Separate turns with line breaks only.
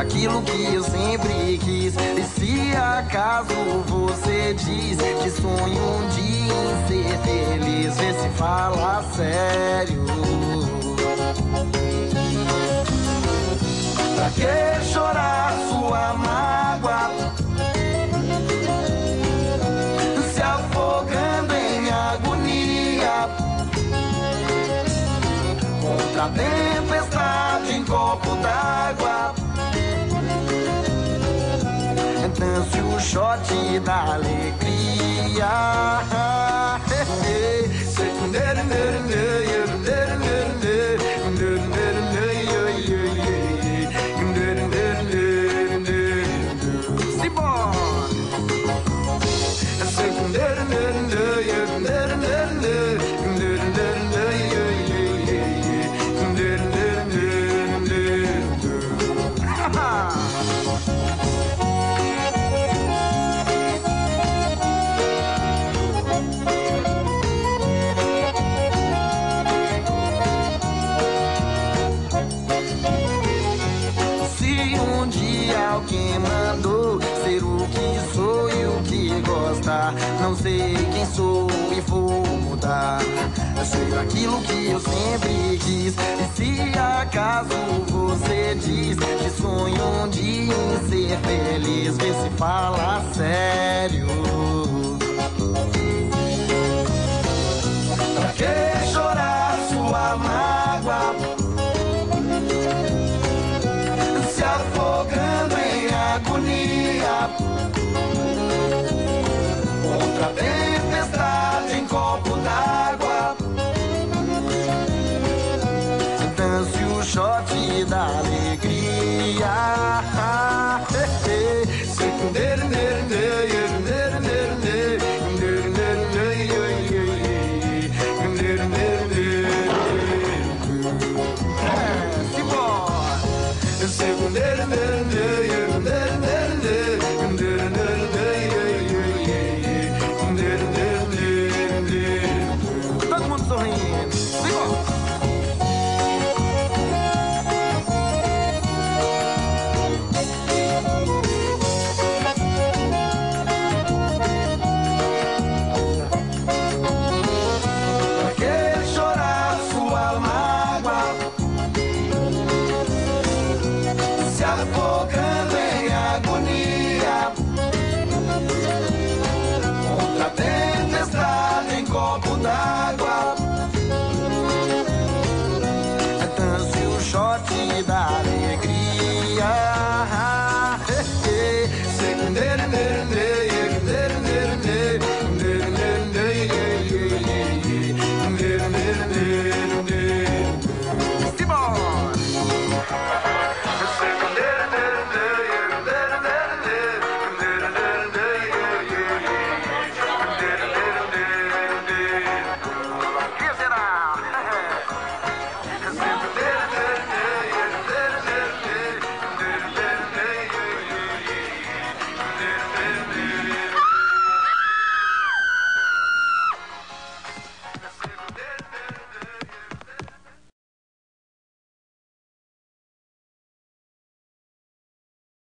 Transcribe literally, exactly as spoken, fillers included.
aquilo que eu sempre quis. E se acaso você diz que sonha um dia em ser feliz, vê se fala sério. Pra que chorar sua mágoa, se afogando em agonia, contra a tempestade em copo d'água? Dance o shot da alegria. Alguém mandou ser o que sou e o que gosta. Não sei quem sou e vou mudar. Ser aquilo que eu sempre quis. E se acaso você diz que sonha um dia em ser feliz, vê se fala sério.